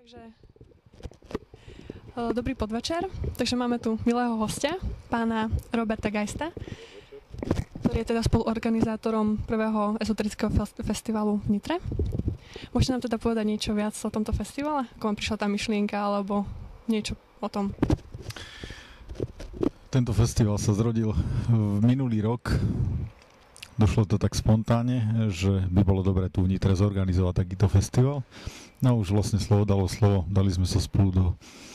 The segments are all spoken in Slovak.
Takže dobrý podvečer. Takže máme tu milého hostia, pána Roberta Geista, ktorý je teda spoluorganizátorom prvého ezoterického festivalu v Nitre. Môžete nám teda povedať niečo viac o tomto festivale? Ako vám prišla tá myšlienka, alebo niečo o tom? Tento festival sa zrodil v minulý rok. Došlo to tak spontánne, že by bolo dobré tu v Nitre zorganizovať takýto festival. No už vlastne slovo dalo slovo. Dali sme sa spolu do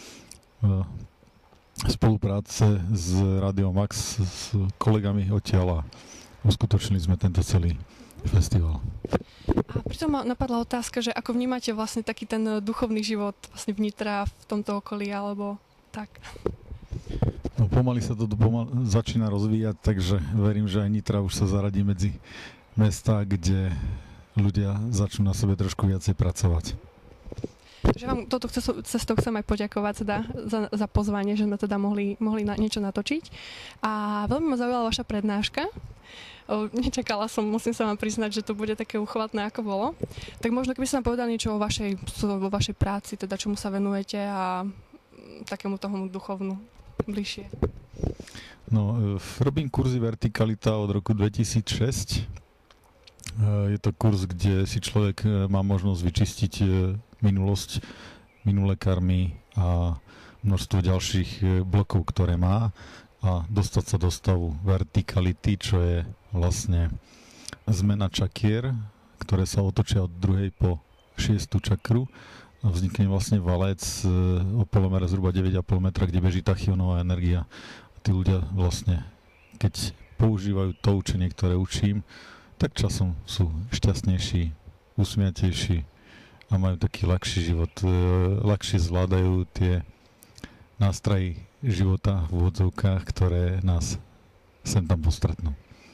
spolupráce s Radio Max, s kolegami odtiaľ a uskutočnili sme tento celý festival. A pritom ma napadla otázka, že ako vnímate vlastne taký ten duchovný život vlastne v Nitre v tomto okolí, alebo tak? No pomaly sa to začína rozvíjať, takže verím, že aj Nitra už sa zaradí medzi mestá, kde ľudia začnú na sebe trošku viacej pracovať. Takže vám toto cestou chcem aj poďakovať teda za pozvanie, že sme teda mohli niečo natočiť. A veľmi ma zaujala vaša prednáška. Nečakala som, musím sa vám priznať, že to bude také uchvatné, ako bolo. Tak možno keby ste nám povedali niečo o vašej práci, teda čomu sa venujete a takému tomu duchovnú bližšie. No, robím kurzy Vertikalita od roku 2006. Je to kurz, kde si človek má možnosť vyčistiť minulosť, minulé karmy a množstvo ďalších blokov, ktoré má a dostať sa do stavu vertikality, čo je vlastne zmena čakier, ktoré sa otočia od 2. po 6. čakru a vznikne vlastne valec o polomere zhruba 9,5 metra, kde beží tachyonová energia. A tí ľudia vlastne, keď používajú to učenie, ktoré učím, tak časom sú šťastnejší, usmiatejší a majú taký ľahší život. Ľahšie zvládajú tie nástrahy života v odzovkách, ktoré nás sem tam postretnú.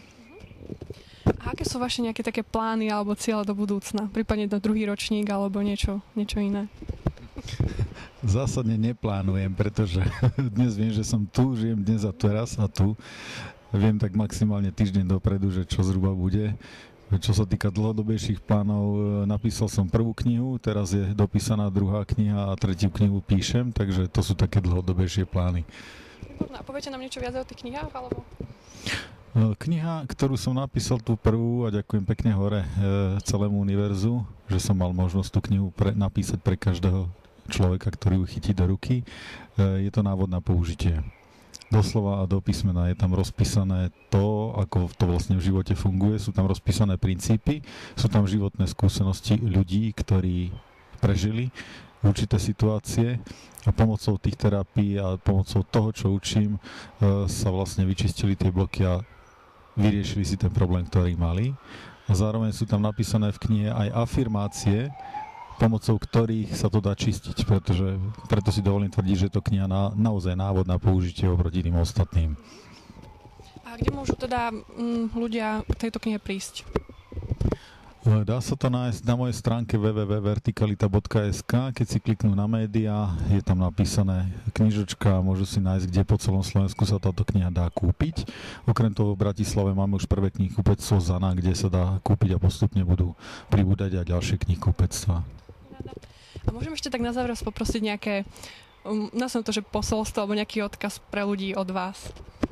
A aké sú vaše nejaké také plány alebo ciele do budúcna? Prípadne do druhý ročník alebo niečo iné? Zásadne neplánujem, pretože dnes viem, že som tu, žijem dnes a teraz a tu. Viem tak maximálne týždeň dopredu, že čo zhruba bude. Čo sa týka dlhodobejších plánov, napísal som prvú knihu, teraz je dopísaná druhá kniha a tretiu knihu píšem, takže to sú také dlhodobejšie plány. A poviete nám niečo viac o tých knihách, alebo? Kniha, ktorú som napísal tú prvú, a ďakujem pekne hore celému univerzu, že som mal možnosť tú knihu napísať pre každého človeka, ktorý ju chytí do ruky, je to návod na použitie. Doslova a do písmena je tam rozpísané to, ako to vlastne v živote funguje, sú tam rozpísané princípy, sú tam životné skúsenosti ľudí, ktorí prežili určité situácie a pomocou tých terapií a pomocou toho, čo učím, sa vlastne vyčistili tie bloky a vyriešili si ten problém, ktorý mali. A zároveň sú tam napísané v knihe aj afirmácie, pomocou ktorých sa to dá čistiť, preto si dovolím tvrdiť, že je to kniha naozaj návod na použitie oproti tým ostatným. A kde môžu teda ľudia k tejto knihe prísť? Dá sa to nájsť na mojej stránke www.vertikalita.sk. Keď si kliknú na médiá, je tam napísané knižočka a môžu si nájsť, kde po celom Slovensku sa táto kniha dá kúpiť. Okrem toho v Bratislave máme už prvé knihkupectvo Zana, kde sa dá kúpiť a postupne budú pribúdať aj ďalšie knihkupectvá. A môžem ešte tak na záver poprosiť nejaké, to, že posolstvo alebo nejaký odkaz pre ľudí od vás?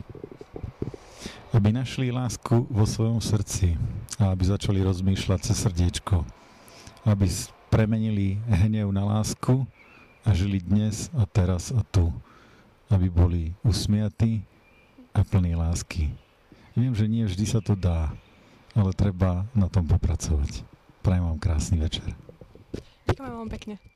Aby našli lásku vo svojom srdci a aby začali rozmýšľať cez srdiečko. Aby premenili hnev na lásku a žili dnes a teraz a tu. Aby boli usmiatí a plní lásky. Viem, že nie vždy sa to dá, ale treba na tom popracovať. Prajem vám krásny večer. Ďakujem vám pekne.